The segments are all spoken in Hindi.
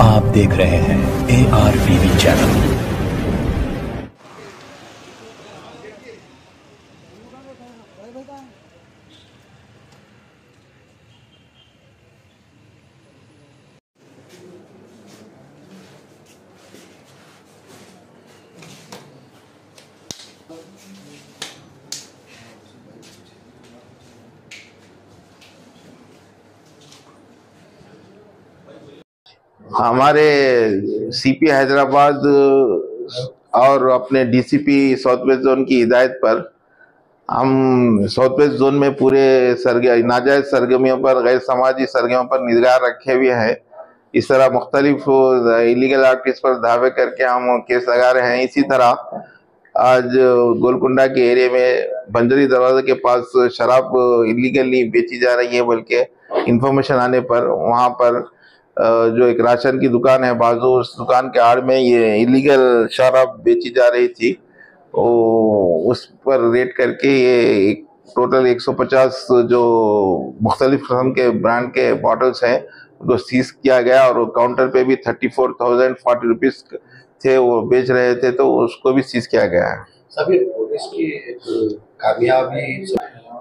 आप देख रहे हैं ARTV चैनल। हमारे सीपी हैदराबाद और अपने डीसीपी साउथ वेस्ट जोन की हिदायत पर हम साउथ वेस्ट जोन में पूरे नाजायज सरगर्मियों पर, गैर समाजी सरगर्मियों पर निगाह रखे हुए हैं। इस तरह मुख्तलिफ इलीगल एक्टिविटीज पर दावे करके हम केस लगा रहे हैं। इसी तरह आज गोलकुंडा के एरिया में बंजरी दरवाजे के पास शराब इलीगली बेची जा रही है, बल्कि इंफॉर्मेशन आने पर वहां पर जो एक राशन की दुकान है बाजू, उस दुकान के आड़ में ये इलीगल शराब बेची जा रही थी। उस पर रेड करके ये टोटल 150 जो मुख्तलिफ किस्म के ब्रांड के बॉटल्स हैं उनको सीज किया गया, और काउंटर पे भी 34,040 रुपीज थे वो बेच रहे थे, तो उसको भी सीज किया गया है। सभी पुलिस की कामयाबी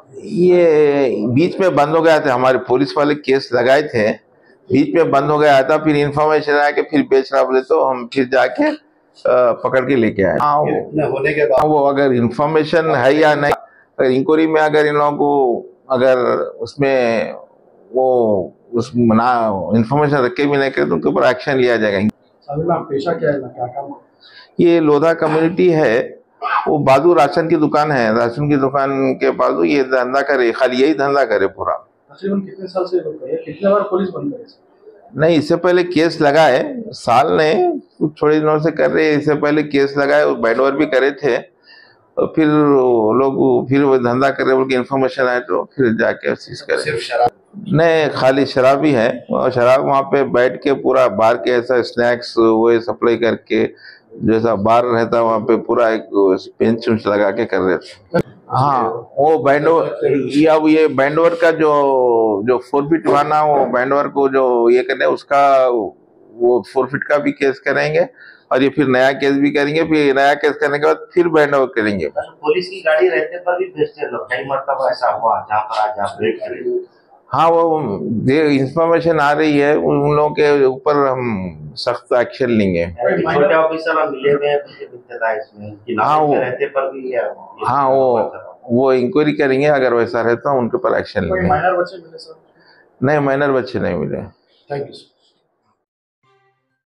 ये बीच में बंद हो गया था, हमारे पुलिस वाले केस लगाए थे, बीच में बंद हो गया था, फिर इंफॉर्मेशन आया कि फिर बेच रहा बोले तो हम फिर जाके पकड़ के लेके आए। होने के बाद वो अगर इंफॉर्मेशन है या नहीं, अगर इंक्वायरी में अगर इन लोगों को अगर उसमें वो उस ना इंफॉर्मेशन रखे भी नहीं करे तो उनके ऊपर एक्शन लिया जाएगा। पेशा क्या है, क्या काम? ये लोधा कम्युनिटी है, वो बाजू राशन की दुकान है, राशन की दुकान के बाजू ये धंधा करे, खाली यही धंधा करे पूरा। तकरीबन कितने साल से कितने बार पुलिस बंद करे? नहीं, इससे पहले केस लगाए, साल नहीं थोड़े दिनों से कर रहे, इससे पहले केस लगाए, बैंड ओवर भी करे थे, और फिर वो लोग फिर वो धंधा कर रहे बोल के इन्फॉर्मेशन आए तो फिर जाके सीज करे। सिर्फ शराब नहीं, खाली शराब ही है, और शराब वहाँ पे बैठ के पूरा बार के ऐसा स्नैक्स वो सप्लाई करके जैसा बार रहता वहाँ पे पूरा एक बेंच उंच लगा के कर रहे थे। हाँ, वो बैंडोवर या ये बैंडोवर का जो 4 फीट वाला वो बैंडोवर को जो ये करने उसका वो 4 फीट का भी केस करेंगे, और ये फिर नया केस भी करेंगे, फिर नया केस करने के बाद फिर बैंडोवर करेंगे। पुलिस की गाड़ी रहते पर भी भेजते लोग, कई मरतबा ऐसा हुआ जहाँ पर आज आप रेड करें। हाँ, वो इंफॉर्मेशन आ रही है, उन लोगों के ऊपर हम सख्त एक्शन लेंगे। छोटे ऑफिसर मिले हुए हैं इसमें। हाँ, वो रहते पर भी हाँ वो इंक्वायरी करेंगे, अगर वैसा रहता उनके ऊपर एक्शन लेंगे। माइनर बच्चे मिले सर? नहीं, माइनर बच्चे नहीं मिले। Thank you sir.